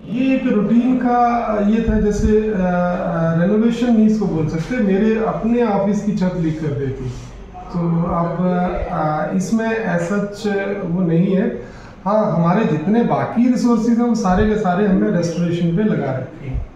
ये एक रूटीन का ये था, जैसे रेनोवेशन नहीं इसको बोल सकते, मेरे अपने ऑफिस की छत लीक कर रही थी। तो अब इसमें ऐसा वो नहीं है। हाँ, हमारे जितने बाकी रिसोर्सेज हैं वो सारे के सारे हमने रेस्टोरेशन पे लगा रखे हैं।